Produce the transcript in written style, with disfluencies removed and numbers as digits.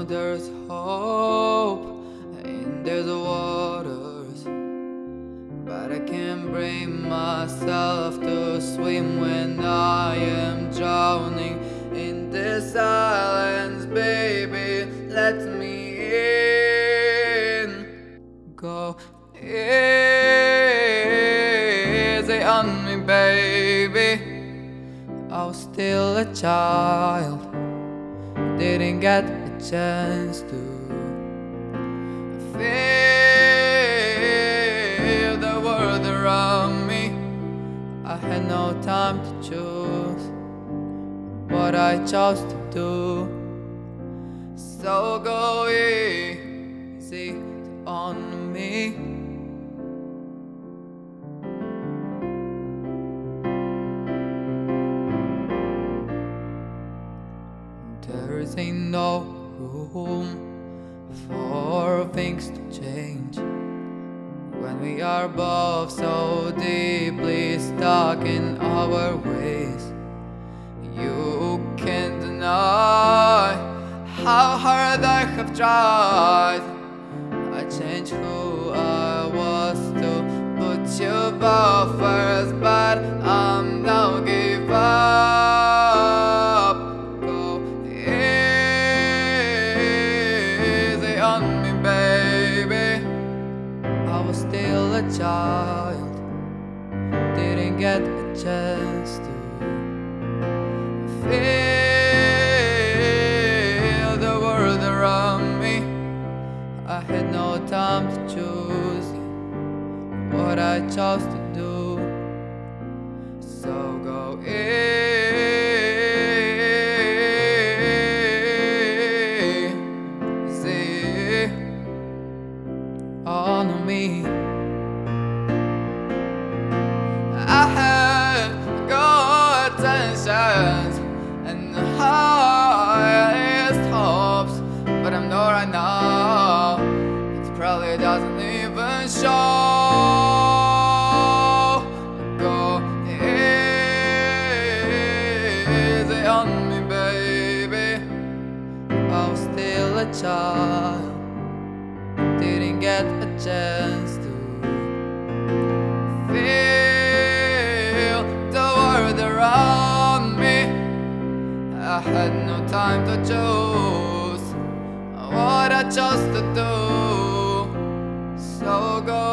there's hope in these waters, but I can't bring myself to swim when I am drowning in this silence. Baby, let me in. Go easy on me, baby. I was still a child, didn't get a chance to feel the world around me. I had no time to choose what I chose to do. So go easy on me. There ain't no room for things to change when we are both so deeply stuck in our ways. You can't deny how hard I have tried. I changed who I was to put you both first, but I'm now give up. Go easy on me, baby. I was still a child, didn't get a chance to feel the world around me. I had no time to choose what I chose to do. So go easy on me. I had good intentions and the highest hopes, but I'm not right now. It probably doesn't even show. Go easy on me, baby. I was still a child, didn't get a chance to feel the world around me. I had no time to choose what I chose to do. So go